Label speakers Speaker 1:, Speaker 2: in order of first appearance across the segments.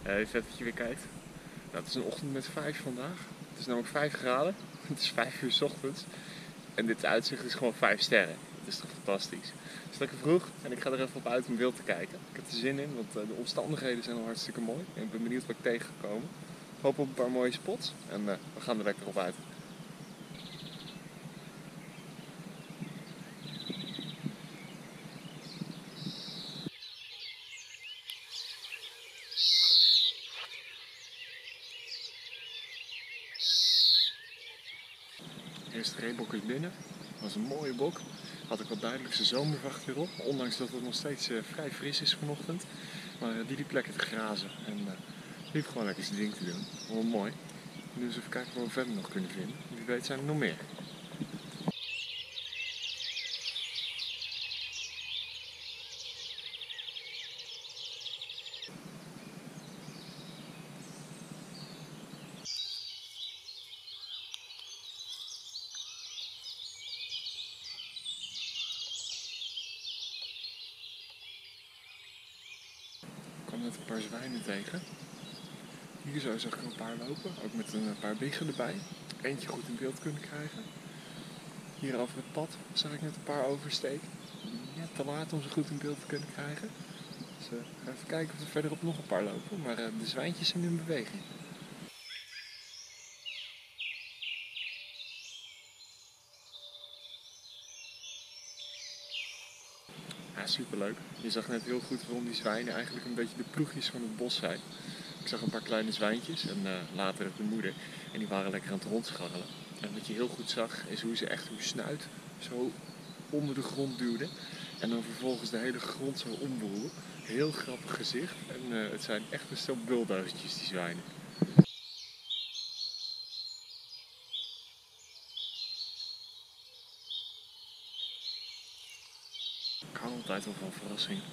Speaker 1: Vet dat je weer kijkt. Nou, het is een ochtend met 5 vandaag. Het is namelijk 5 graden. Het is 5 uur 's ochtends. En dit uitzicht is gewoon 5 sterren. Dat is toch fantastisch. Het is lekker vroeg en ik ga er even op uit om wild te kijken. Ik heb er zin in, want de omstandigheden zijn al hartstikke mooi. En ik ben benieuwd wat ik tegen ga komen. Ik hoop op een paar mooie spots en we gaan er lekker op uit. Eerste reebok is binnen. Dat was een mooie bok. Had ik wat duidelijk zijn zomervacht weer op. Ondanks dat het nog steeds vrij fris is vanochtend. Maar die liep lekker te grazen. En liep gewoon lekker zijn ding te doen. Wel mooi. Nu eens even kijken wat we verder nog kunnen vinden. Wie weet zijn er nog meer. Ik kwam net een paar zwijnen tegen. Hier zo zag ik er een paar lopen, ook met een paar biggen erbij. Eentje goed in beeld kunnen krijgen. Hier over het pad zag ik net een paar oversteken. Net te laat om ze goed in beeld te kunnen krijgen. Dus ga even kijken of er verderop nog een paar lopen. Maar de zwijntjes zijn in beweging. Ja, superleuk. Je zag net heel goed waarom die zwijnen eigenlijk een beetje de ploegjes van het bos zijn. Ik zag een paar kleine zwijntjes en later ook de moeder. En die waren lekker aan het rondscharrelen. En wat je heel goed zag is hoe ze echt hun snuit zo onder de grond duwden. En dan vervolgens de hele grond zo omwoelden. Heel grappig gezicht. En het zijn echt een stel bulldozertjes die zwijnen. Ik hou altijd wel van verrassingen.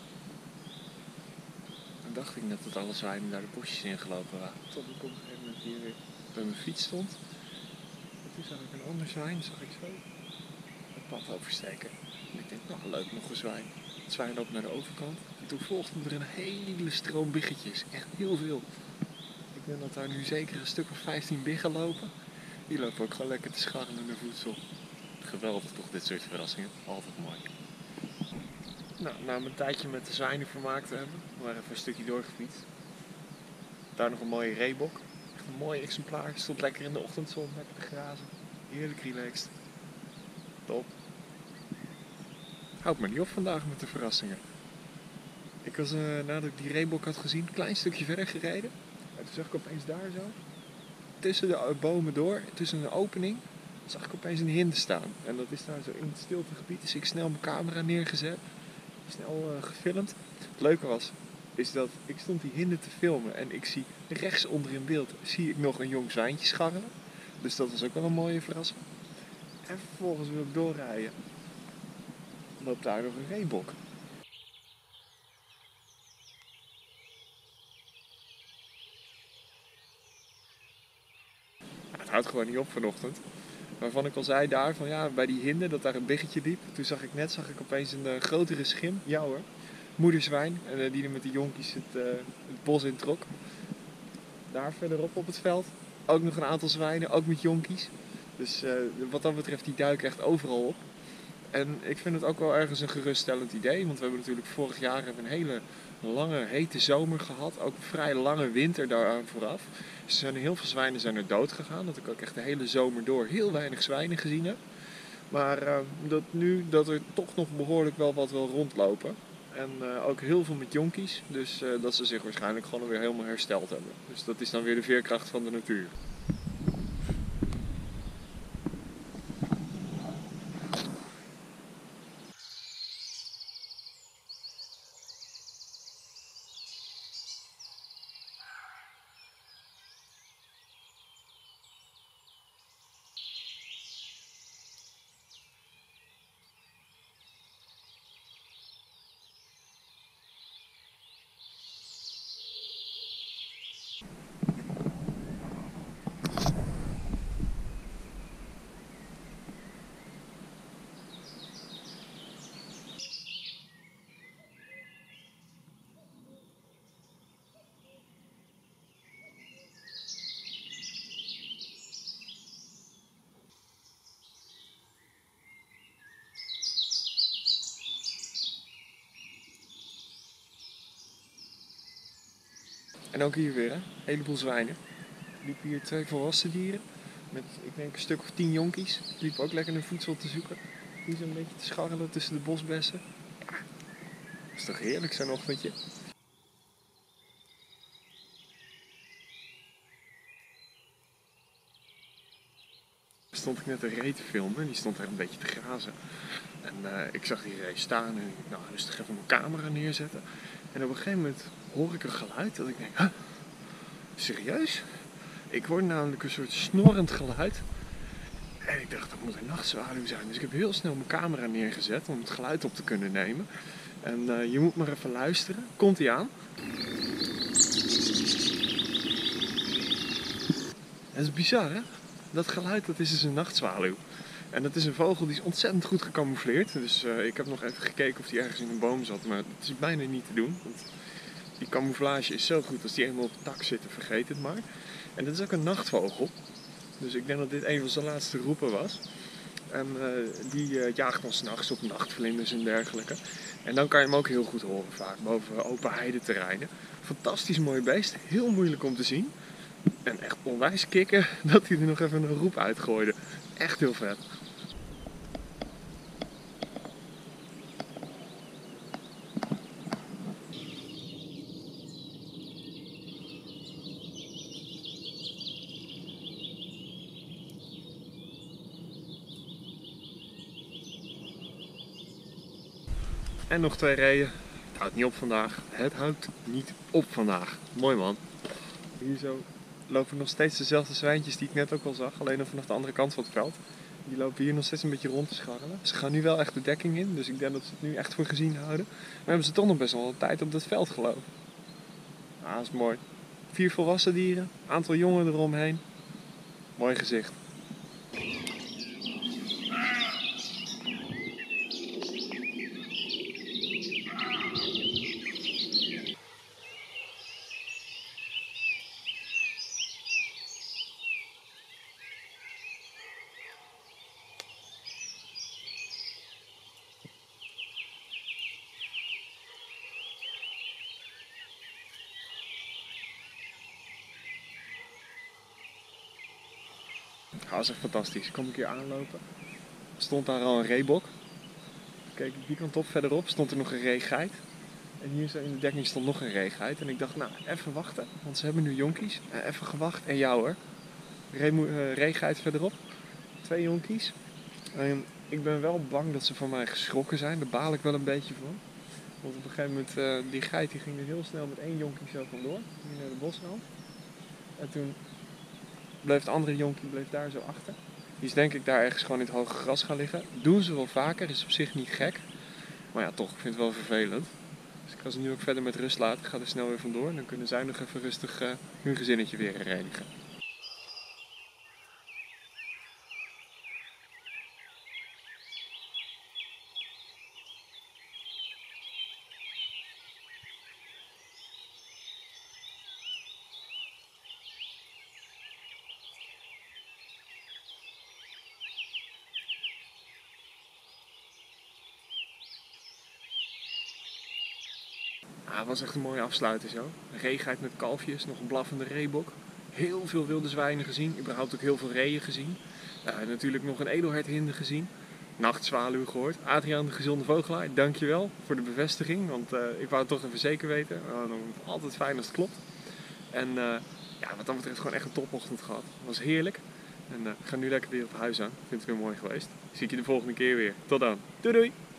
Speaker 1: Dan dacht ik net dat alle zwijnen naar de bosjes ingelopen waren. Tot ik op een gegeven moment hier weer bij mijn fiets stond. En toen zag ik een ander zwijn, zag ik zo het pad oversteken. En ik denk, nou leuk, nog een zwijn. Het zwijn loopt naar de overkant. En toen volgde er een hele stroom biggetjes. Echt heel veel. Ik denk dat daar nu zeker een stuk of 15 biggen lopen. Die lopen ook gewoon lekker te scharrelen naar voedsel. Geweldig toch, dit soort verrassingen. Altijd mooi. Nou, na een tijdje met de zwijnen vermaakt te hebben, we waren even een stukje doorgefietst. Daar nog een mooie reebok. Echt een mooi exemplaar. Stond lekker in de ochtendzon, lekker te grazen. Heerlijk relaxed. Top. Houd me niet op vandaag met de verrassingen. Ik was, nadat ik die reebok had gezien, een klein stukje verder gereden. En toen zag ik opeens daar zo, tussen de bomen door, tussen een opening, zag ik opeens een hinde staan. En dat is daar zo in het stiltegebied. Dus ik snel mijn camera neergezet. Snel gefilmd. Het leuke was, is dat ik stond die hinde te filmen en ik zie rechts onder in beeld zie ik nog een jong zwijntje scharrelen. Dus dat was ook wel een mooie verrassing. En vervolgens wil ik doorrijden. Loopt daar nog een reebok. Het houdt gewoon niet op vanochtend. Waarvan ik al zei daar, van ja, bij die hinde, dat daar een biggetje liep. Toen zag ik opeens een grotere schim. Ja hoor. Moederzwijn. En die er met de jonkies het bos in trok. Daar verderop op het veld. Ook nog een aantal zwijnen, ook met jonkies. Dus wat dat betreft, die duiken echt overal op. En ik vind het ook wel ergens een geruststellend idee. Want we hebben natuurlijk vorig jaar een hele lange, hete zomer gehad. Ook een vrij lange winter daaraan vooraf. Dus er zijn heel veel zwijnen zijn er dood gegaan. Dat ik ook echt de hele zomer door heel weinig zwijnen gezien heb. Maar dat er toch nog behoorlijk wel wat wil rondlopen. En ook heel veel met jonkies. Dus dat ze zich waarschijnlijk gewoon weer helemaal hersteld hebben. Dus dat is dan weer de veerkracht van de natuur. En ook hier weer, hè? Een heleboel zwijnen. Er liepen hier 2 volwassen dieren. Met, ik denk, een stuk of 10 jonkies. Die liepen ook lekker naar voedsel te zoeken. Die zo'n beetje te scharrelen tussen de bosbessen. Ja, dat is toch heerlijk zo'n ochtendje. Stond ik net een ree te filmen, die stond er een beetje te grazen. En ik zag die ree staan en ik dacht, nou, rustig even mijn camera neerzetten. En op een gegeven moment hoor ik een geluid dat ik denk, huh? Serieus? Ik hoor namelijk een soort snorrend geluid. En ik dacht, dat moet een nachtzwaluw zijn. Dus ik heb heel snel mijn camera neergezet om het geluid op te kunnen nemen. En je moet maar even luisteren. Komt hij aan? Het is bizar, hè? Dat geluid, dat is dus een nachtzwaluw. En dat is een vogel die is ontzettend goed gecamoufleerd. Dus ik heb nog even gekeken of hij ergens in een boom zat. Maar het is bijna niet te doen. Want die camouflage is zo goed. Als die eenmaal op het dak zit, vergeet het maar. En dat is ook een nachtvogel. Dus ik denk dat dit een van zijn laatste roepen was. En die jaagt dan s'nachts op nachtvlinders en dergelijke. En dan kan je hem ook heel goed horen vaak boven open heideterreinen. Fantastisch mooi beest. Heel moeilijk om te zien. En echt onwijs kicken dat hij er nog even een roep uitgooide. Echt heel vet. En nog 2 reeën. Het houdt niet op vandaag. Het houdt niet op vandaag. Mooi man. Hier zo lopen nog steeds dezelfde zwijntjes die ik net ook al zag. Alleen dan vanaf de andere kant van het veld. Die lopen hier nog steeds een beetje rond te scharrelen. Ze gaan nu wel echt de dekking in. Dus ik denk dat ze het nu echt voor gezien houden. Maar hebben ze toch nog best wel een tijd op dat veld gelopen. Ah, dat is mooi. 4 volwassen dieren. Aantal jongen eromheen. Mooi gezicht. Ja, dat is echt fantastisch. Kom ik hier aanlopen. Stond daar al een reebok. Keek ik die kant op, verderop stond er nog een reegeit. En hier zo in de dekking stond nog een reegeit. En ik dacht, nou, even wachten. Want ze hebben nu jonkies. Even gewacht. En jou hoor. Reegeit verderop. 2 jonkies. En ik ben wel bang dat ze van mij geschrokken zijn. Daar baal ik wel een beetje van. Want op een gegeven moment, die geit die ging er heel snel met 1 jonkie zo vandoor. Hier naar de bosrand. En toen bleef de andere jonkie daar zo achter. Die is denk ik daar ergens gewoon in het hoge gras gaan liggen. Doen ze wel vaker, is op zich niet gek. Maar ja, toch, ik vind het wel vervelend. Dus ik ga ze nu ook verder met rust laten. Ik ga er snel weer vandoor. En dan kunnen zij nog even rustig hun gezinnetje weer herenigen. Het was echt een mooie afsluiting zo. Een reegeit met kalfjes, nog een blaffende reebok. Heel veel wilde zwijnen gezien, überhaupt ook heel veel reeën gezien. Natuurlijk nog een edelherthinde gezien. Nachtzwaluw gehoord. Adriaan de gezonde vogelaar, dankjewel voor de bevestiging. Want ik wou het toch even zeker weten. Altijd fijn als het klopt. En ja, wat dat betreft gewoon echt een topochtend gehad. Het was heerlijk. En ik ga nu lekker weer op huis aan. Ik vind het weer mooi geweest. Zie ik je de volgende keer weer. Tot dan. Doei doei!